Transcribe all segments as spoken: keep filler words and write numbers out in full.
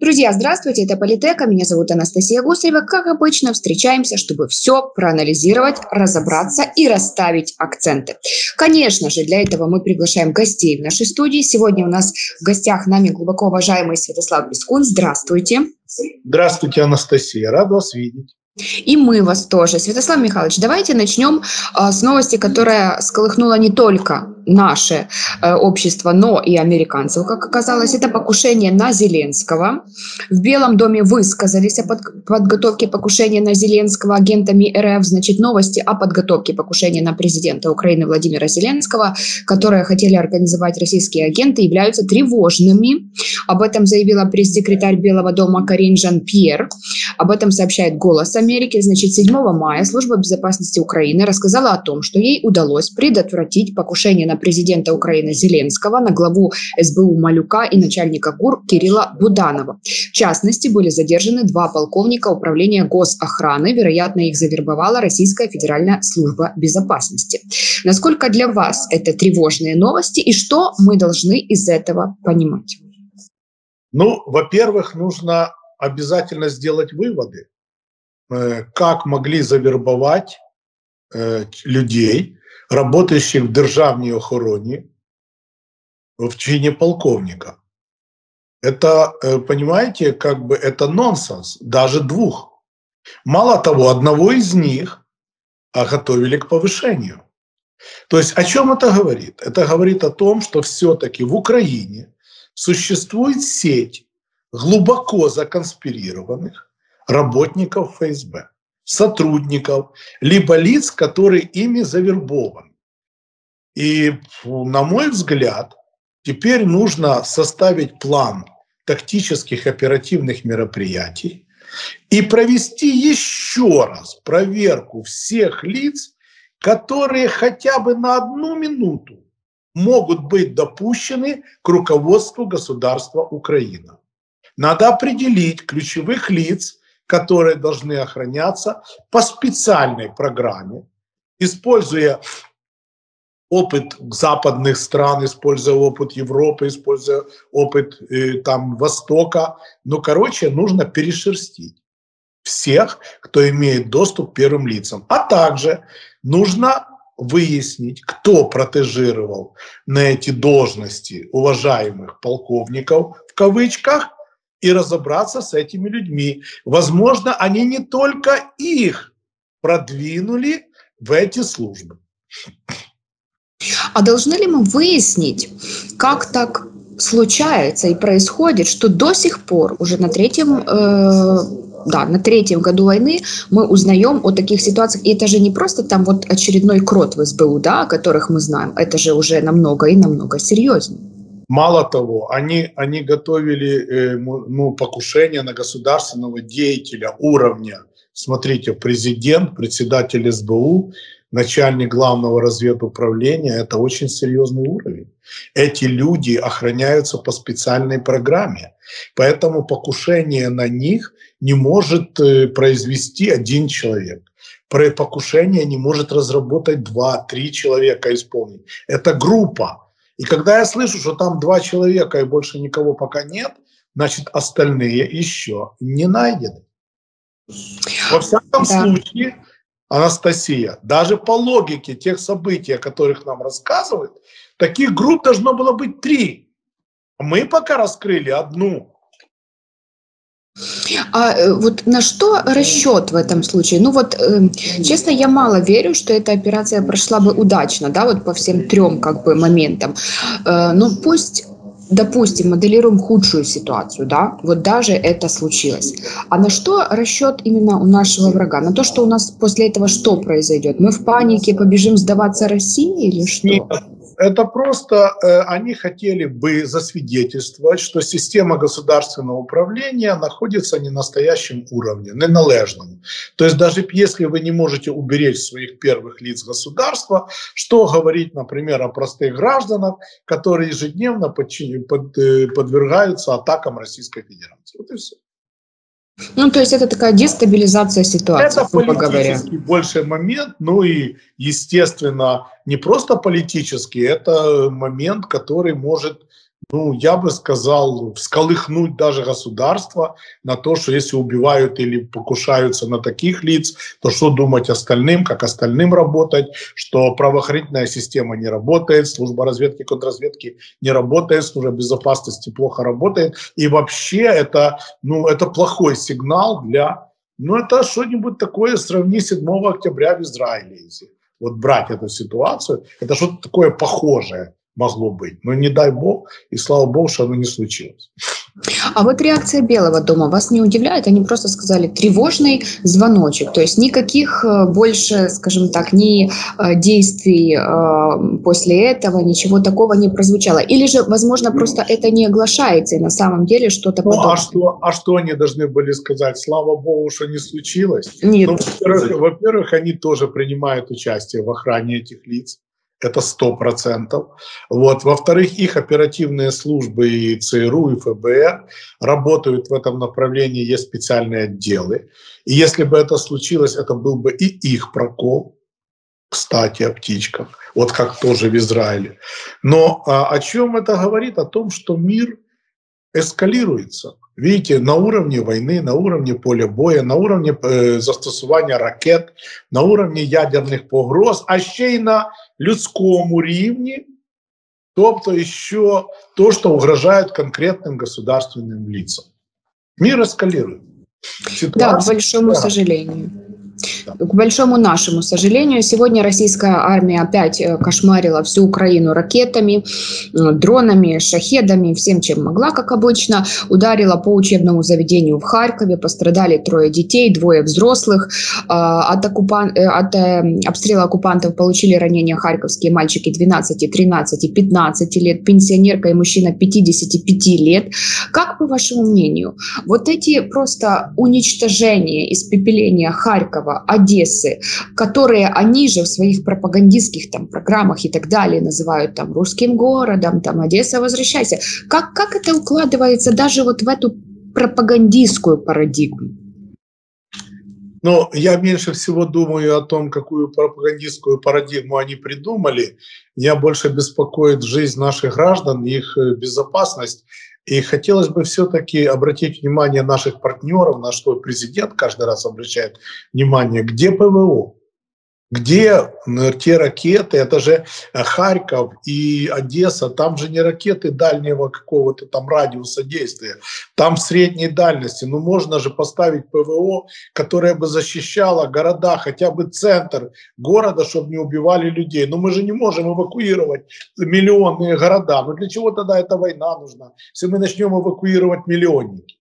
Друзья, здравствуйте, это Политека, меня зовут Анастасия Гусарева. Как обычно, встречаемся, чтобы все проанализировать, разобраться и расставить акценты. Конечно же, для этого мы приглашаем гостей в нашей студии. Сегодня у нас в гостях нами глубоко уважаемый Святослав Бескун. Здравствуйте. Здравствуйте, Анастасия, рад вас видеть. И мы вас тоже. Святослав Михайлович, давайте начнем а, с новости, которая сколыхнула не только наше э, общество, но и американцев, как оказалось. Это покушение на Зеленского. В Белом доме высказались о под, подготовке покушения на Зеленского агентами РФ. Значит, новости о подготовке покушения на президента Украины Владимира Зеленского, которые хотели организовать российские агенты, являются тревожными. Об этом заявила пресс-секретарь Белого дома Карин Жан-Пьер. Об этом сообщает «Голос Америки». Значит, седьмого мая Служба безопасности Украины рассказала о том, что ей удалось предотвратить покушение на президента Украины Зеленского, на главу СБУ Малюка и начальника ГУР Кирилла Буданова. В частности, были задержаны два полковника управления госохраны. Вероятно, их завербовала Российская Федеральная служба безопасности. Насколько для вас это тревожные новости и что мы должны из этого понимать? Ну, во-первых, нужно обязательно сделать выводы, как могли завербовать людей, работающих в державній охороні, в чине полковника. Это, понимаете, как бы это нонсенс, даже двух. Мало того, одного из них готовили к повышению. То есть о чем это говорит? Это говорит о том, что все-таки в Украине существует сеть глубоко законспирированных работников ФСБ, сотрудников, либо лиц, которые ими завербованы. И, на мой взгляд, теперь нужно составить план тактических оперативных мероприятий и провести еще раз проверку всех лиц, которые хотя бы на одну минуту могут быть допущены к руководству государства Украина. Надо определить ключевых лиц, которые должны охраняться по специальной программе, используя опыт западных стран, используя опыт Европы, используя опыт э, там, Востока. Ну, короче, нужно перешерстить всех, кто имеет доступ к первым лицам. А также нужно выяснить, кто протежировал на эти должности уважаемых полковников, в кавычках, и разобраться с этими людьми. Возможно, они не только их продвинули в эти службы. А должны ли мы выяснить, как так случается и происходит, что до сих пор, уже на третьем, э, да, на третьем году войны, мы узнаем о таких ситуациях. И это же не просто там вот очередной крот в СБУ, да, о которых мы знаем. Это же уже намного и намного серьезнее. Мало того, они, они готовили э, ну, покушение на государственного деятеля уровня, смотрите, президент, председатель СБУ, начальник главного разведуправления, это очень серьезный уровень. Эти люди охраняются по специальной программе, поэтому покушение на них не может э, произвести один человек. Про покушение не может разработать два-три человека исполнить. Это группа. И когда я слышу, что там два человека и больше никого пока нет, значит, остальные еще не найдены. Во всяком да. случае, Анастасия, даже по логике тех событий, о которых нам рассказывают, таких групп должно было быть три. Мы пока раскрыли одну. А вот на что расчет в этом случае? Ну вот, э, честно, я мало верю, что эта операция прошла бы удачно, да, вот по всем трем как бы моментам. Э, ну пусть, допустим, моделируем худшую ситуацию, да, вот даже это случилось. А на что расчет именно у нашего врага? На то, что у нас после этого что произойдет? Мы в панике побежим сдаваться России или что? Нет. Это просто э, они хотели бы засвидетельствовать, что система государственного управления находится не на настоящем уровне, не належном. То есть даже если вы не можете уберечь своих первых лиц государства, что говорить, например, о простых гражданах, которые ежедневно подчин... под, э, подвергаются атакам Российской Федерации. Вот и все. Ну, то есть это такая дестабилизация ситуации, это грубо говоря. политический больше момент, ну и, естественно, не просто политический, это момент, который может ну, я бы сказал, всколыхнуть даже государство на то, что если убивают или покушаются на таких лиц, то что думать остальным, как остальным работать, что правоохранительная система не работает, служба разведки, контрразведки не работает, служба безопасности плохо работает. И вообще это, ну, это плохой сигнал для... Ну, это что-нибудь такое, сравни седьмого октября в Израиле. Если вот брать эту ситуацию, это что-то такое похожее могло быть. Но не дай бог, и слава богу, что оно не случилось. А вот реакция Белого дома вас не удивляет? Они просто сказали тревожный звоночек. То есть никаких больше, скажем так, ни действий после этого, ничего такого не прозвучало. Или же, возможно, просто это не оглашается, и на самом деле что-то ну, подобное. А что, а что они должны были сказать? Слава богу, что не случилось. Нет. Ну, во-первых, во-первых, они тоже принимают участие в охране этих лиц. Это сто процентов. Вот. Во-вторых, их оперативные службы и ЦРУ, и ФБР работают в этом направлении, есть специальные отделы. И если бы это случилось, это был бы и их прокол, кстати, о птичках, вот как тоже в Израиле. Но а, о чем это говорит? О том, что мир эскалируется. Видите, на уровне войны, на уровне поля боя, на уровне э, застосування ракет, на уровне ядерних погроз, а ще й на людському рівні, тобто еще то, что угрожает конкретным государственным лицам. Мир эскалирует. Ситуация, да, к большому да. сожалению. К большому нашему сожалению, сегодня российская армия опять кошмарила всю Украину ракетами, дронами, шахедами, всем, чем могла, как обычно. Ударила по учебному заведению в Харькове, пострадали трое детей, двое взрослых. От, оккупан... От обстрела оккупантов получили ранения харьковские мальчики двенадцати, тринадцати, пятнадцати лет, пенсионерка и мужчина пятидесяти пяти лет. Как, по вашему мнению, вот эти просто уничтожения, испепеления Харькова, Одессы, которые они же в своих пропагандистских там программах и так далее называют там русским городом, там Одесса, возвращайся. Как, как это укладывается даже вот в эту пропагандистскую парадигму? Но я меньше всего думаю о том, какую пропагандистскую парадигму они придумали. Я больше беспокоит жизнь наших граждан, их безопасность. И хотелось бы все-таки обратить внимание наших партнеров, на что президент каждый раз обращает внимание, где ПВО, где те ракеты, это же Харьков и Одесса, там же не ракеты дальнего какого-то там радиуса действия, там средней дальности. Ну можно же поставить ПВО, которое бы защищало города, хотя бы центр города, чтобы не убивали людей. Но мы же не можем эвакуировать миллионные города. Ну для чего тогда эта война нужна, если мы начнем эвакуировать миллионники?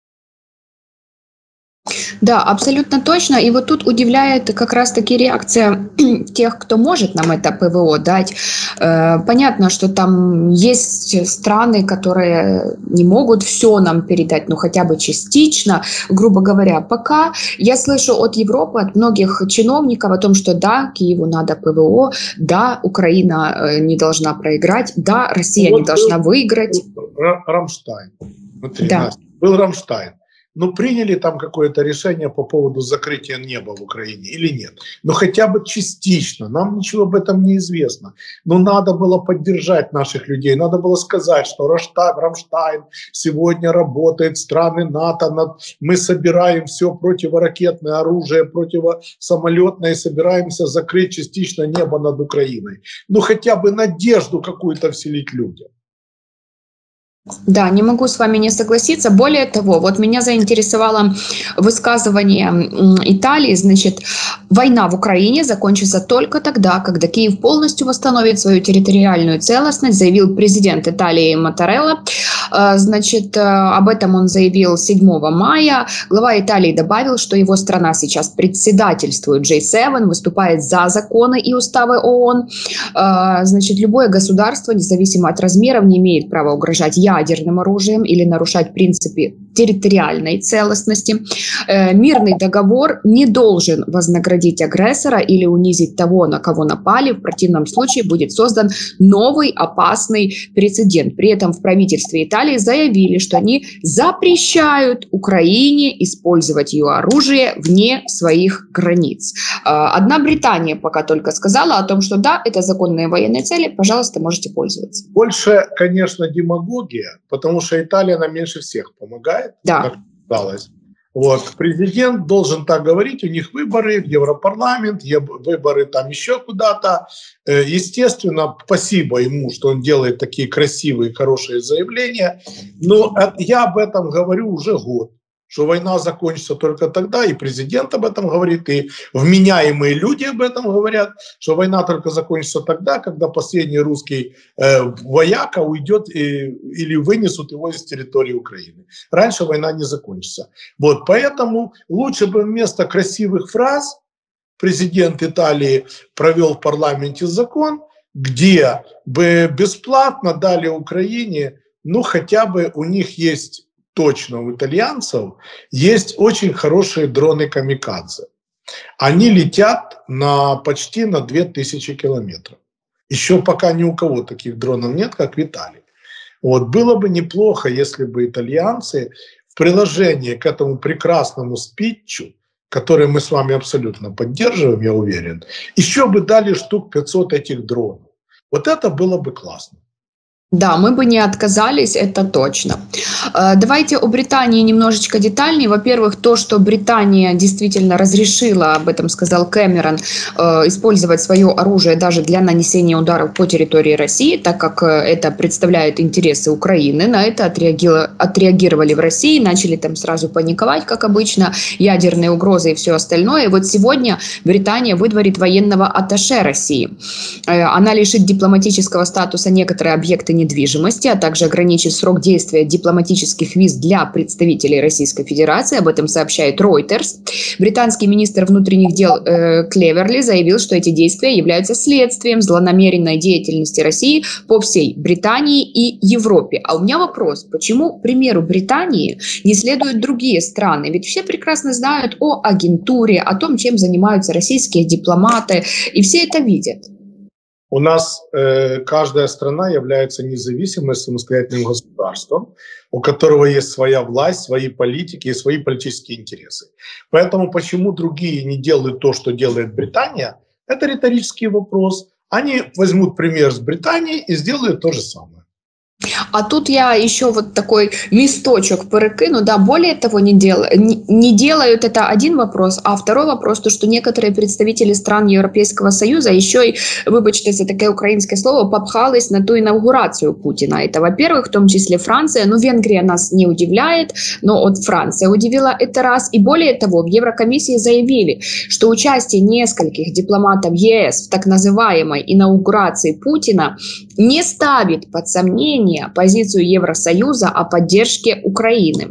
Да, абсолютно точно. И вот тут удивляет как раз-таки реакция тех, кто может нам это ПВО дать. Э, понятно, что там есть страны, которые не могут все нам передать, но хотя бы частично, грубо говоря. Пока я слышу от Европы, от многих чиновников о том, что да, Киеву надо ПВО, да, Украина не должна проиграть, да, Россия вот не должна выиграть. Рамштайн. Смотри, да. Настя, был Рамштайн. Ну, приняли там какое-то решение по поводу закрытия неба в Украине или нет? Ну, хотя бы частично, нам ничего об этом не известно. Но надо было поддержать наших людей, надо было сказать, что Рамштайн сегодня работает, страны НАТО, мы собираем все противоракетное оружие, противосамолетное, и собираемся закрыть частично небо над Украиной. Ну, хотя бы надежду какую-то вселить людям. Да, не могу с вами не согласиться. Более того, вот меня заинтересовало высказывание Италии. Значит, война в Украине закончится только тогда, когда Киев полностью восстановит свою территориальную целостность, заявил президент Италии Маттарелла. Значит, об этом он заявил седьмого мая. Глава Италии добавил, что его страна сейчас председательствует джей семь, выступает за законы и уставы ООН. Значит, любое государство, независимо от размеров, не имеет права угрожать ядерным ядерным оружием или нарушать принципы территориальной целостности. Мирный договор не должен вознаградить агрессора или унизить того, на кого напали. В противном случае будет создан новый опасный прецедент. При этом в правительстве Италии заявили, что они запрещают Украине использовать ее оружие вне своих границ. Одна Британия пока только сказала о том, что да, это законные военные цели, пожалуйста, можете пользоваться. Больше, конечно, демагогия, потому что Италия нам меньше всех помогает, да. как казалось. Вот. Президент должен так говорить, у них выборы в Европарламент, выборы там еще куда-то. Естественно, спасибо ему, что он делает такие красивые, хорошие заявления. Но я об этом говорю уже год, что война закончится только тогда, и президент об этом говорит, и вменяемые люди об этом говорят, что война только закончится тогда, когда последний русский э, вояка уйдет и, или вынесут его из территории Украины. Раньше война не закончится. Вот, поэтому лучше бы вместо красивых фраз президент Италии провел в парламенте закон, где бы бесплатно дали Украине, ну хотя бы у них есть... Точно у итальянцев есть очень хорошие дроны камикадзе. Они летят на почти на две тысячи километров. Еще пока ни у кого таких дронов нет, как в Италии. Вот, было бы неплохо, если бы итальянцы в приложении к этому прекрасному спичу, который мы с вами абсолютно поддерживаем, я уверен, еще бы дали штук пятьсот этих дронов. Вот это было бы классно. Да, мы бы не отказались, это точно. Давайте о Британии немножечко детальнее. Во-первых, то, что Британия действительно разрешила, об этом сказал Кэмерон, использовать свое оружие даже для нанесения ударов по территории России, так как это представляет интересы Украины. На это отреагировали в России, начали там сразу паниковать, как обычно, ядерные угрозы и все остальное. И вот сегодня Британия выдворит военного атташе России. Она лишит дипломатического статуса некоторые объекты недвижимости, а также ограничит срок действия дипломатических виз для представителей Российской Федерации. Об этом сообщает Reuters. Британский министр внутренних дел э, Клеверли заявил, что эти действия являются следствием злонамеренной деятельности России по всей Британии и Европе. А у меня вопрос, почему, к примеру, Британии не следуют другие страны? Ведь все прекрасно знают о агентуре, о том, чем занимаются российские дипломаты, и все это видят. У нас э, каждая страна является независимым самостоятельным государством, у которого есть своя власть, свои политики и свои политические интересы. Поэтому почему другие не делают то, что делает Британия, это риторический вопрос. Они возьмут пример с Британии и сделают то же самое. А тут я еще вот такой мисточек перекину, да, более того, не, дел, не, не делают, это один вопрос, а второй вопрос, то, что некоторые представители стран Европейского Союза еще и, выбачьте за такое украинское слово, попхались на ту инаугурацию Путина. Это, во-первых, в том числе Франция, ну, Венгрия нас не удивляет, но вот Франция удивила это раз, и более того, в Еврокомиссии заявили, что участие нескольких дипломатов ЕС в так называемой инаугурации Путина не ставит под сомнение позицию Евросоюза о поддержке Украины.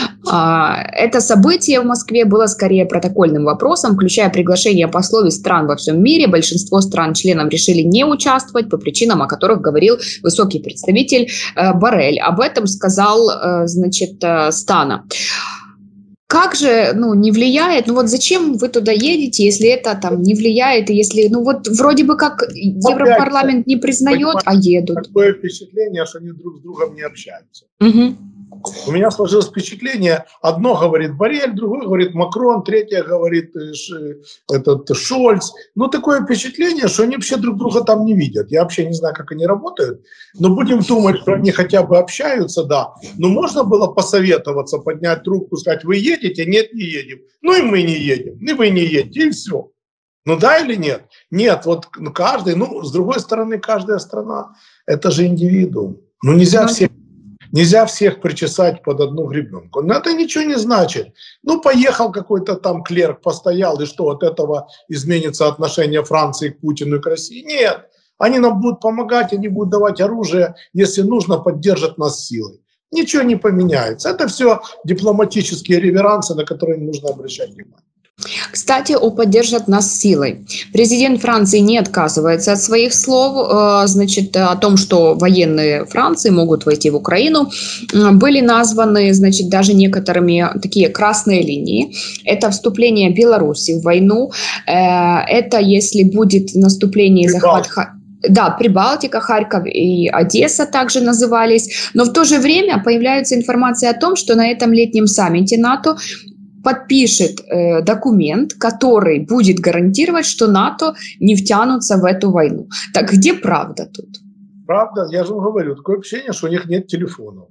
Это событие в Москве было скорее протокольным вопросом, включая приглашение послов из стран во всем мире. Большинство стран-членов решили не участвовать по причинам, о которых говорил высокий представитель Боррель. Об этом сказал, значит, Стана. Как же, ну, не влияет? Ну вот зачем вы туда едете, если это там не влияет, и если, ну вот вроде бы как Европарламент не признает, а едут. Такое впечатление, что они друг с другом не общаются. Угу. У меня сложилось впечатление, одно говорит Боррель, другое говорит Макрон, третье говорит этот Шольц. Ну, такое впечатление, что они вообще друг друга там не видят. Я вообще не знаю, как они работают, но будем думать, что они хотя бы общаются, да. Но можно было посоветоваться, поднять трубку, сказать, вы едете? Нет, не едем. Ну и мы не едем, и вы не едете, и все. Ну да или нет? Нет, вот каждый, ну, с другой стороны, каждая страна, это же индивидуум. Ну, нельзя ну, всех... Нельзя всех причесать под одну гребенку. Но это ничего не значит. Ну, поехал какой-то там клерк, постоял, и что, от этого изменится отношение Франции к Путину и к России? Нет. Они нам будут помогать, они будут давать оружие, если нужно, поддержат нас силой. Ничего не поменяется. Это все дипломатические реверансы, на которые не нужно обращать внимание. Кстати, о поддержат нас силой. Президент Франции не отказывается от своих слов, значит, о том, что военные Франции могут войти в Украину. Были названы, значит, даже некоторыми такие красные линии. Это вступление Беларуси в войну. Это если будет наступление и захват... Да, Прибалтика, Харьков и Одесса также назывались. Но в то же время появляется информация о том, что на этом летнем саммите НАТО подпишет э, документ, который будет гарантировать, что НАТО не втянутся в эту войну. Так где правда тут? Правда, я же вам говорю, такое ощущение, что у них нет телефонов.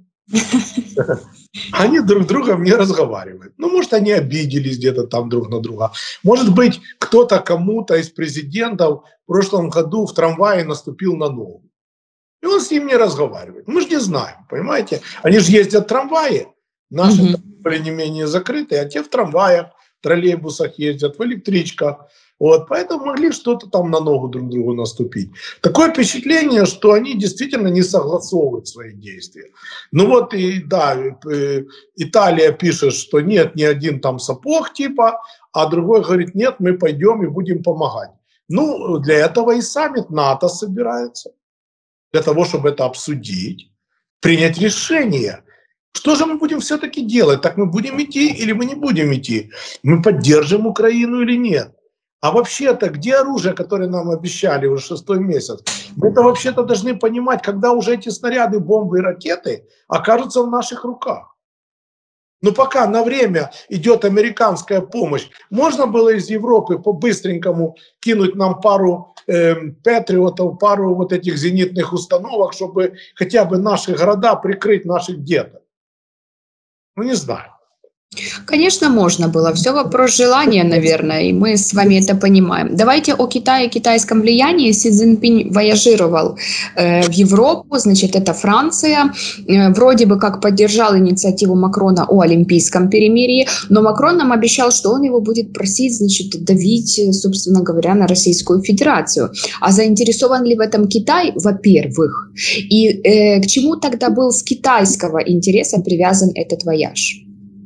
Они друг с другом не разговаривают. Ну, может, они обиделись где-то там друг на друга. Может быть, кто-то кому-то из президентов в прошлом году в трамвае наступил на ногу. И он с ним не разговаривает. Мы же не знаем, понимаете? Они же ездят в трамвае. Наши угу. более не менее закрытые, а те в трамваях, в троллейбусах ездят, в электричках. Вот, поэтому могли что-то там на ногу друг другу наступить. Такое впечатление, что они действительно не согласовывают свои действия. Ну вот и да, Италия пишет, что нет, ни один там сапог типа, а другой говорит, нет, мы пойдем и будем помогать. Ну, для этого и саммит НАТО собирается. Для того, чтобы это обсудить, принять решение. Что же мы будем все-таки делать? Так мы будем идти или мы не будем идти? Мы поддержим Украину или нет? А вообще-то, где оружие, которое нам обещали уже шестой месяц? Мы-то вообще-то должны понимать, когда уже эти снаряды, бомбы и ракеты окажутся в наших руках. Но пока на время идет американская помощь, можно было из Европы по-быстренькому кинуть нам пару э, патриотов, пару вот этих зенитных установок, чтобы хотя бы наши города прикрыть наших деток? Ну, не знаю. Конечно, можно было. Все вопрос желания, наверное, и мы с вами это понимаем. Давайте о Китае и китайском влиянии. Си Цзиньпинь вояжировал э, в Европу, значит, это Франция. Э, вроде бы как поддержал инициативу Макрона о олимпийском перемирии, но Макрон нам обещал, что он его будет просить, значит, давить, собственно говоря, на Российскую Федерацию. А заинтересован ли в этом Китай, во-первых? И э, к чему тогда был с китайского интереса привязан этот вояж?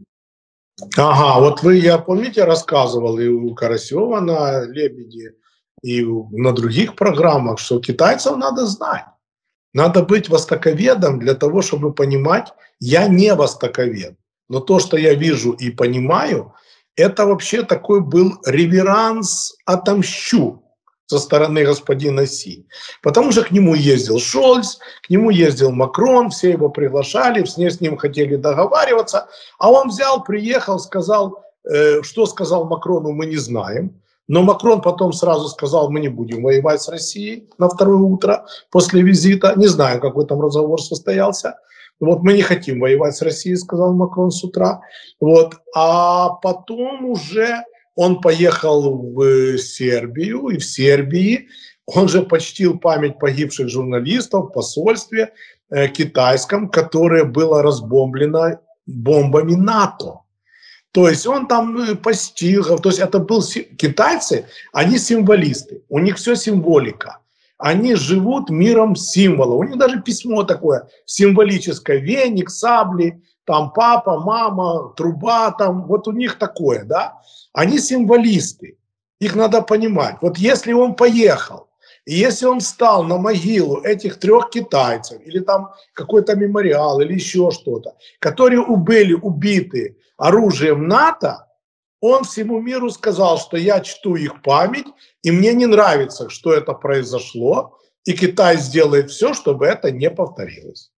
Ага, вот вы, я помните, рассказывал и у Карасева на «Лебеде», и на других программах, что китайцев надо знать. Надо быть востоковедом для того, чтобы понимать, я не востоковед. Но то, что я вижу и понимаю, это вообще такой был реверанс «отомщу» со стороны господина Си. Потому что к нему ездил Шольц, к нему ездил Макрон, все его приглашали, все с ним хотели договариваться, а он взял, приехал, сказал, э, что сказал Макрону, мы не знаем. Но Макрон потом сразу сказал, мы не будем воевать с Россией на второе утро после визита. Не знаю, какой там разговор состоялся. Вот мы не хотим воевать с Россией, сказал Макрон с утра. Вот. А потом уже он поехал в Сербию, и в Сербии он же почтил память погибших журналистов в посольстве э, китайском, которое было разбомблено бомбами НАТО. То есть он там постиг, то есть это был китайцы, они символисты, у них все символика. Они живут миром символов. У них даже письмо такое символическое: веник, сабли, там папа, мама, труба, там вот у них такое, да. Они символисты, их надо понимать. Вот если он поехал, и если он встал на могилу этих трех китайцев, или там какой-то мемориал, или еще что-то, которые были убиты оружием НАТО, он всему миру сказал, что я чту их память, и мне не нравится, что это произошло, и Китай сделает все, чтобы это не повторилось.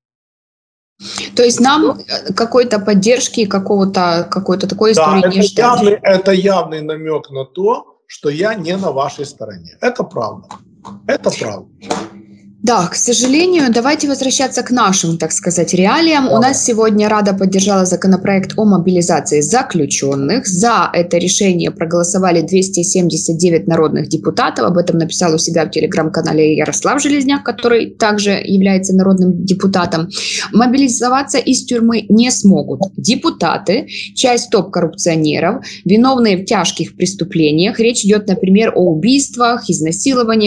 То есть нам какой-то поддержки, какого-то, какой-то такой истории да, не это ждать. Явный, это явный намек на то, что я не на вашей стороне. Это правда. Это правда. Да, к сожалению, давайте возвращаться к нашим, так сказать, реалиям. Да. У нас сегодня Рада поддержала законопроект о мобилизации заключенных. За это решение проголосовали двести семьдесят девять народных депутатов. Об этом написал у себя в телеграм-канале Ярослав Железняк, который также является народным депутатом. Мобилизоваться из тюрьмы не смогут депутаты, часть топ-коррупционеров, виновные в тяжких преступлениях. Речь идет, например, о убийствах, изнасилованиях,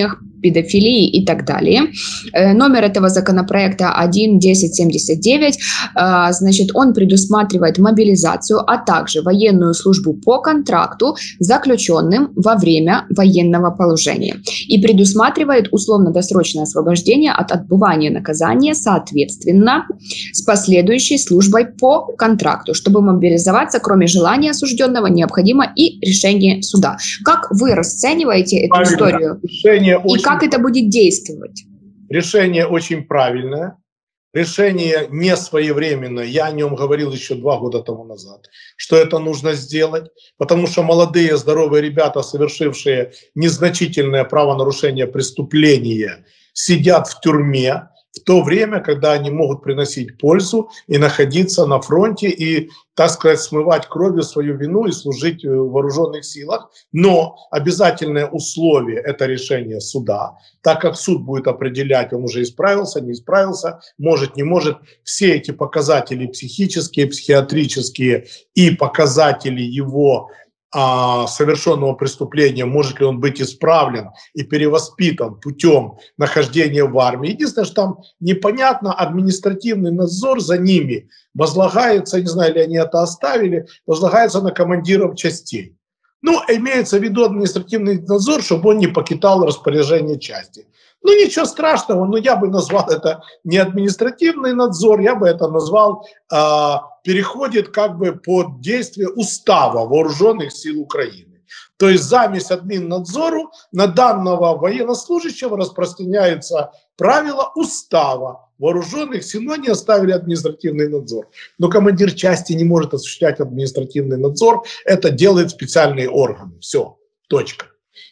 педофилии и так далее. Номер этого законопроекта один десять семьдесят девять. Значит, он предусматривает мобилизацию, а также военную службу по контракту, заключенным во время военного положения. И предусматривает условно-досрочное освобождение от отбывания наказания, соответственно, с последующей службой по контракту. Чтобы мобилизоваться, кроме желания осужденного, необходимо и решение суда. Как вы расцениваете эту Правильно. историю? Решение и очень... как это будет действовать? Решение очень правильное. Решение не своевременное. Я о нем говорил еще два года тому назад, что это нужно сделать, потому что молодые, здоровые ребята, совершившие незначительное правонарушение, преступление, сидят в тюрьме в то время, когда они могут приносить пользу и находиться на фронте и, так сказать, смывать кровью свою вину и служить в вооруженных силах. Но обязательное условие – это решение суда, так как суд будет определять, он уже исправился, не исправился, может, не может. Все эти показатели психические, психиатрические и показатели его а, совершенного преступления, может ли он быть исправлен и перевоспитан путем нахождения в армии. Единственное, что там непонятно, административный надзор за ними возлагается, не знаю, ли они это оставили, возлагается на командиров частей. Ну, имеется в виду административный надзор, чтобы он не покидал распоряжение части. Ну, ничего страшного, но я бы назвал это не административный надзор, я бы это назвал, э, переходит как бы под действие устава Вооруженных сил Украины. То есть замесь админнадзору на данного военнослужащего распространяются правила устава Вооруженных сил, но они оставили административный надзор. Но командир части не может осуществлять административный надзор, это делают специальные органы. Все, точка.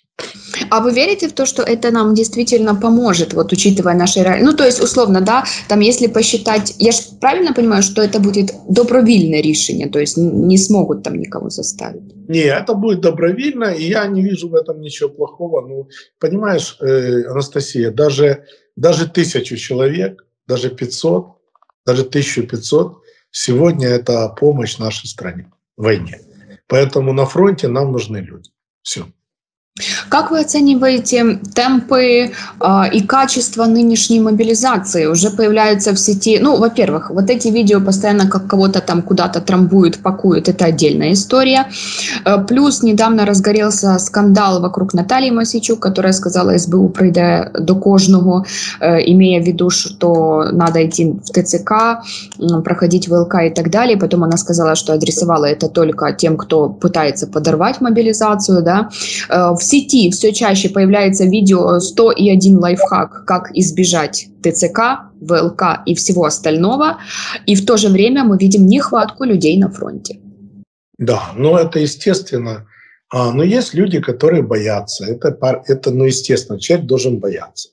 А вы верите в то, что это нам действительно поможет, вот учитывая наши реалии? Ну, то есть, условно, да, там, если посчитать, я же правильно понимаю, что это будет добровольное решение, то есть не смогут там никого заставить? Не, это будет добровольно, и я не вижу в этом ничего плохого. Ну, понимаешь, э, Анастасия, даже, даже тысячу человек, даже пятьсот, даже тысяча пятьсот, сегодня это помощь нашей стране в войне. Поэтому на фронте нам нужны люди. Все. Как вы оцениваете темпы э, и качество нынешней мобилизации? Уже появляются в сети, ну, во-первых, вот эти видео постоянно как кого-то там куда-то трамбуют, пакуют, это отдельная история. Э, плюс недавно разгорелся скандал вокруг Натальи Мосійчук, которая сказала, СБУ прийде до кожного, э, имея в виду, что надо идти в ТЦК, э, проходить ВЛК и так далее. Потом она сказала, что адресовала это только тем, кто пытается подорвать мобилизацию, да. Э, В сети все чаще появляется видео сто и один лайфхак, как избежать ТЦК, ВЛК и всего остального. И в то же время мы видим нехватку людей на фронте. Да, ну это естественно. А, но есть люди, которые боятся. Это, это, ну, естественно, человек должен бояться.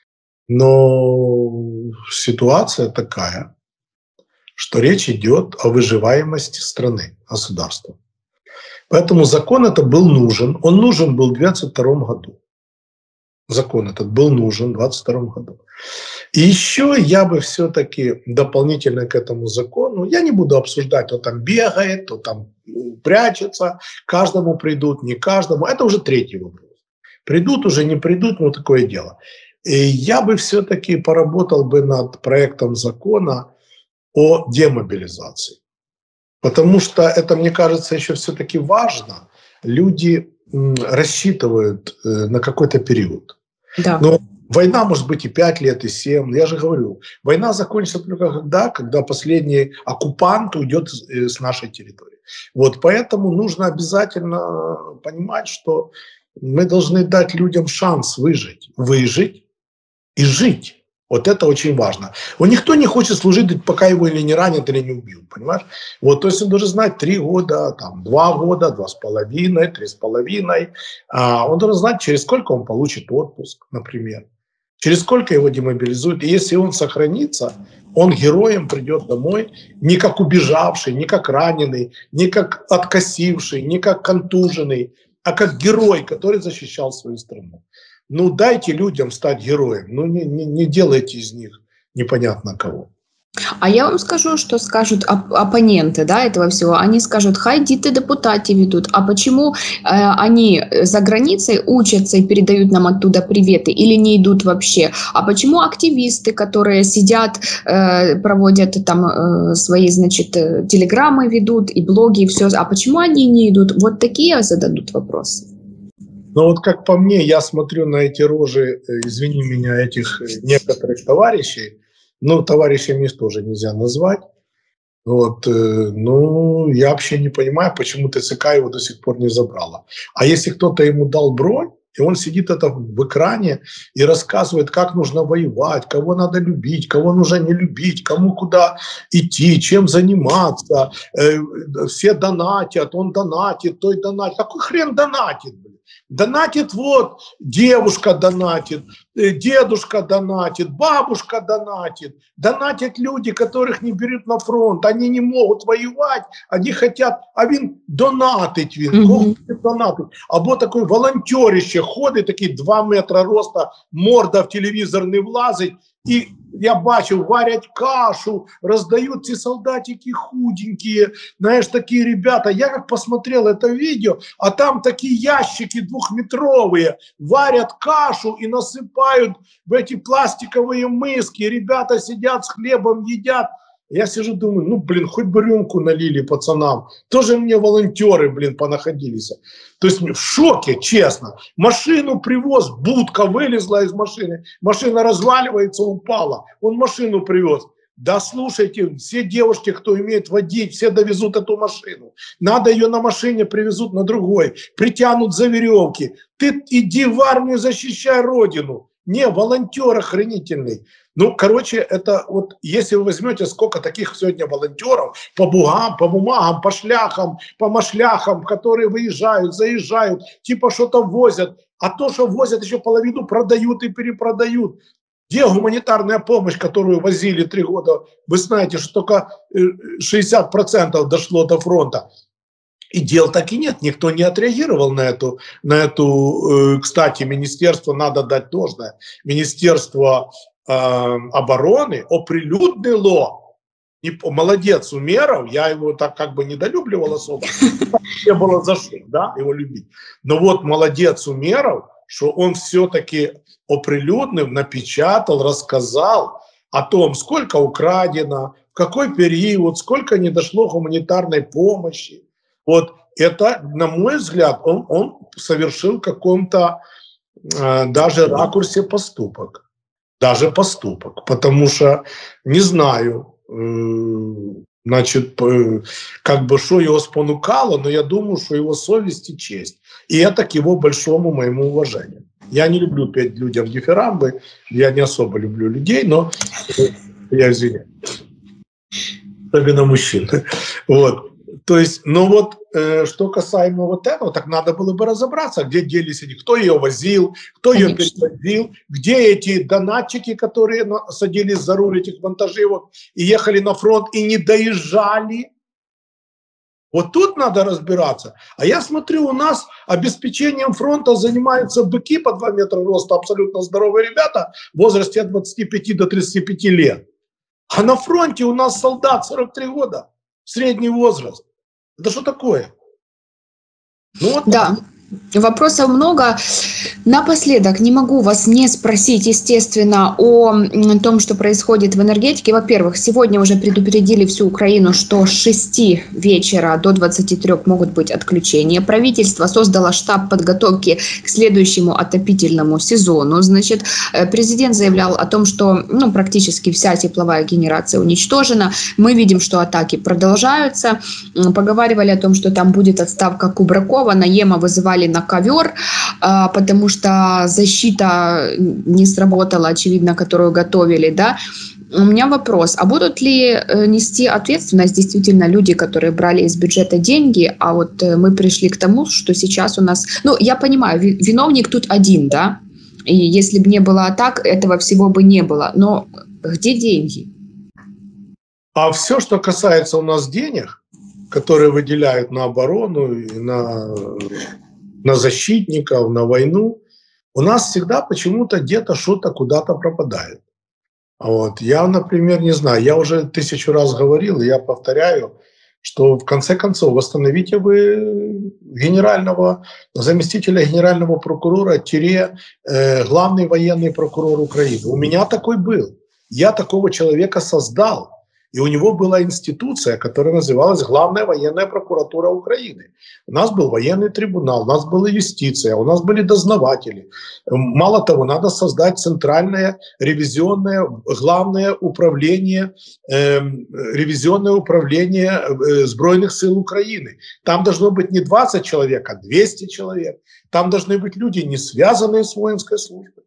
Но ситуация такая, что речь идет о выживаемости страны, государства. Поэтому закон это был нужен. Он нужен был в две тысячи двадцать втором году. Закон этот был нужен в две тысячи двадцать втором году. И еще я бы все-таки дополнительно к этому закону, я не буду обсуждать, кто там бегает, кто там прячется, каждому придут, не каждому. Это уже третий вопрос. Придут, уже не придут, ну такое дело. И я бы все-таки поработал бы над проектом закона о демобилизации. Потому что это, мне кажется, еще все-таки важно. Люди м, рассчитывают э, на какой-то период. Да. Но война может быть и пять лет, и семь. Я же говорю, война закончится только когда, когда последний оккупант уйдет с, э, с нашей территории. Вот поэтому нужно обязательно понимать, что мы должны дать людям шанс выжить. Выжить и жить. Вот это очень важно. Вот никто не хочет служить, пока его или не ранят, или не убьют, понимаешь? Вот, то есть он должен знать три года, там, два года, два с половиной, три с половиной. А, он должен знать, через сколько он получит отпуск, например. Через сколько его демобилизуют. И если он сохранится, он героем придет домой, не как убежавший, не как раненый, не как откосивший, не как контуженный, а как герой, который защищал свою страну. Ну, дайте людям стать героем, ну, не, не, не делайте из них непонятно кого. А я вам скажу, что скажут оп- оппоненты, да, этого всего. Они скажут, хай діти депутати ведут. А почему э, они за границей учатся и передают нам оттуда приветы или не идут вообще? А почему активисты, которые сидят, э, проводят там э, свои, значит, э, телеграммы ведут и блоги, и все. А почему они не идут? Вот такие зададут вопросы. Но вот как по мне, я смотрю на эти рожи, э, извини меня, этих э, некоторых товарищей, ну, товарищами их тоже нельзя назвать. Вот, э, ну, я вообще не понимаю, почему ТСК его до сих пор не забрала. А если кто-то ему дал бронь, и он сидит это в экране и рассказывает, как нужно воевать, кого надо любить, кого нужно не любить, кому куда идти, чем заниматься, э, все донатят, он донатит, той донатит. Какой хрен донатит, блин? Донатит вот, девушка донатит, э, дедушка донатит, бабушка донатит. Донатят люди, которых не берут на фронт. Они не могут воевать, они хотят, а він донатить, він, Мгм. донатить. Або такий волонтерище ходить, такий два метра роста, морда в телевізор не влазить, і я бачив, варять кашу, раздают ці солдатики худенькие, знаешь, такие ребята. Я как посмотрел это видео, а там такие ящики двухметровые, варят кашу и насыпают в эти пластиковые миски. Ребята сидят с хлебом, едят. Я сижу, думаю, ну, блин, хоть бы рюмку налили пацанам. Тоже мне волонтеры, блин, понаходились. То есть в шоке, честно. Машину привез, будка вылезла из машины. Машина разваливается, упала. Он машину привез. Да слушайте, все девушки, кто умеет водить, все довезут эту машину. Надо ее на машине привезут на другой. Притянут за веревки. Ты иди в армию, защищай родину. Не, волонтер охренительный. Ну, короче, это вот, если вы возьмете, сколько таких сегодня волонтеров по бумагам, по бумагам, по шляхам, по машляхам, которые выезжают, заезжают, типа что-то возят, а то, что возят, еще половину продают и перепродают. Где гуманитарная помощь, которую возили три года? Вы знаете, что только шестьдесят процентов дошло до фронта. И дел так и нет, никто не отреагировал на эту, на эту, кстати, министерство, надо дать должное, Министерство э, обороны оприлюднило, и, молодец Умеров, я его так как бы недолюбливал особо, не было за что, да, его любить, но вот молодец Умеров, что он все-таки оприлюднил, напечатал, рассказал о том, сколько украдено, в какой период, сколько не дошло гуманитарной помощи. Вот это, на мой взгляд, он, он совершил в каком-то э, даже ракурсе поступок. Даже поступок. Потому что, не знаю, э, значит, э, как бы что его спонукало, но я думаю, что его совесть и честь. И это к его большому моему уважению. Я не люблю петь людям дифирамбы, я не особо люблю людей, но я извиняюсь. Особенно мужчин. Вот. То есть, ну вот, э, что касаемо вот этого, так надо было бы разобраться, где делись они, кто ее возил, кто Конечно. ее перевозил, где эти донатчики, которые на, садились за руль этих вантаживок и ехали на фронт и не доезжали. Вот тут надо разбираться. А я смотрю, у нас обеспечением фронта занимаются быки по два метра роста, абсолютно здоровые ребята в возрасте от двадцати пяти до тридцати пяти лет. А на фронте у нас солдат сорок три года, средний возраст. Это что такое? Ну, вот да. Так. Вопросов много. Напоследок не могу вас не спросить, естественно, о том, что происходит в энергетике. Во-первых, сегодня уже предупредили всю Украину, что с шести вечера до двадцати трёх могут быть отключения. Правительство создало штаб подготовки к следующему отопительному сезону. Значит, президент заявлял о том, что ну, практически вся тепловая генерация уничтожена. Мы видим, что атаки продолжаются. Поговаривали о том, что там будет отставка Кубракова. Наема вызывали на ковер, потому что защита не сработала, очевидно, которую готовили, да. У меня вопрос, а будут ли нести ответственность действительно люди, которые брали из бюджета деньги, а вот мы пришли к тому, что сейчас у нас, ну, я понимаю, виновник тут один, да, и если бы не было атак, этого всего бы не было, но где деньги? А все, что касается у нас денег, которые выделяют на оборону и на... на защитников, на войну, у нас всегда почему-то где-то что-то куда-то пропадает. Вот. Я, например, не знаю, я уже тысячу раз говорил, и я повторяю, что в конце концов восстановите вы генерального, заместителя генерального прокурора, тире, э, главный военный прокурор Украины. У меня такой был. Я такого человека создал. И у него была институция, которая называлась Главная военная прокуратура Украины. У нас был военный трибунал, у нас была юстиция, у нас были дознаватели. Мало того, надо создать центральное ревизионное, главное управление, э, ревизионное управление э, Збройных сил Украины. Там должно быть не двадцать человек, а двести человек. Там должны быть люди, не связанные с воинской службой.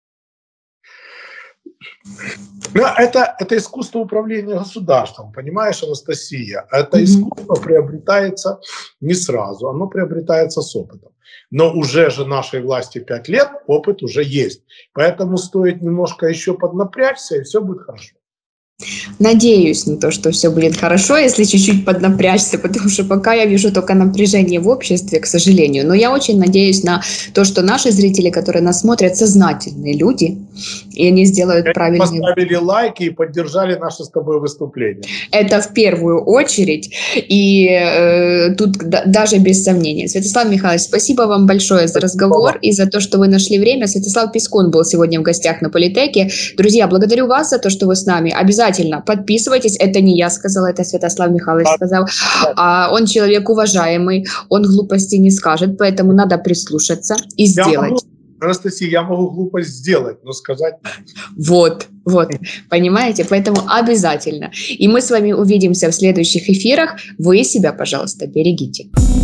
Но это, это искусство управления государством, понимаешь, Анастасия? Это искусство приобретается не сразу, оно приобретается с опытом. Но уже же нашей власти пять лет, опыт уже есть. Поэтому стоит немножко еще поднапрячься, и все будет хорошо. Надеюсь на то, что все будет хорошо, если чуть-чуть поднапрячься, потому что пока я вижу только напряжение в обществе, к сожалению. Но я очень надеюсь на то, что наши зрители, которые нас смотрят, сознательные люди, и они сделают они правильные... поставили лайки и поддержали наше с тобой выступление. Это в первую очередь, и э, тут да, даже без сомнения. Святослав Михайлович, спасибо вам большое за разговор и за то, что вы нашли время. Святослав Пискун был сегодня в гостях на Политеке. Друзья, благодарю вас за то, что вы с нами. Обязательно подписывайтесь. Это не я сказала, это Святослав Михайлович сказал. А он человек уважаемый, он глупости не скажет, поэтому надо прислушаться и сделать. Я могу, Анастасия, я могу глупость сделать, но сказать не. Вот, вот, понимаете? Поэтому обязательно. И мы с вами увидимся в следующих эфирах. Вы себя, пожалуйста, берегите.